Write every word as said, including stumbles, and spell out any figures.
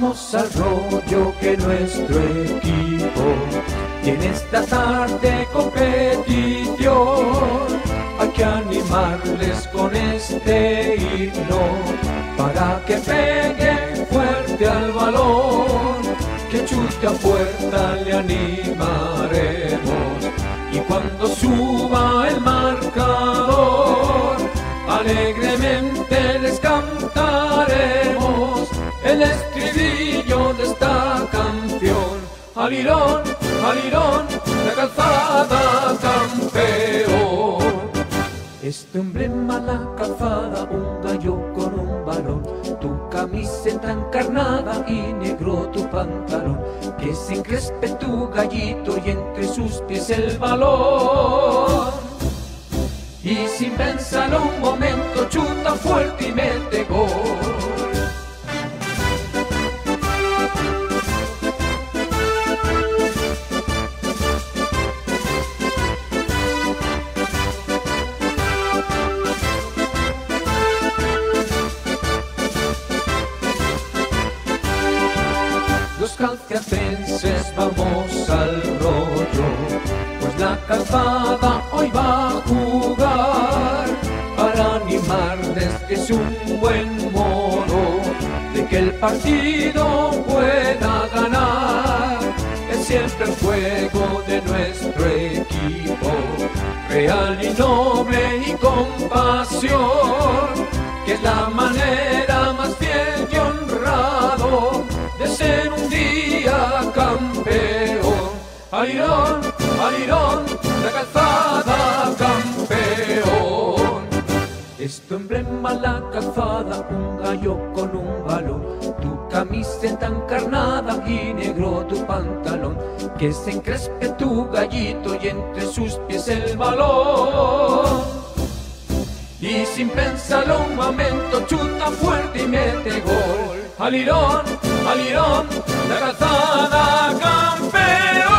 Vamos al rollo que nuestro equipo tiene esta tarde competición. Hay que animarles con este himno para que peguen fuerte al balón, que chute a puerta le animaremos, y cuando suba el marcador alegremente les cantaremos el estribillo de esta canción. Alirón, alirón, la calzada campeón. Este emblema la calzada, un gallo con un balón, tu camiseta encarnada y negro tu pantalón, que se encrespe tu gallito y entre sus pies el balón. Y sin pensarlo un momento, chuta fuerte y mete gol. Los calciatenses vamos al rollo, pues la calzada hoy va a jugar, para animarles que es un buen modo de que el partido pueda ganar. Es siempre el juego de nuestro equipo, real y noble y con pasión, que es la manera más fiel y honrado de ser un día campeón. Alirón, alirón, la calzada campeón. Esto emblema la calzada, un gallo con un balón, tu camiseta encarnada y negro tu pantalón, que se encrespe tu gallito y entre sus pies el balón. Y sin pensarlo un momento, chuta fuerte y mete gol. Alirón, alirón, la calzada campeón.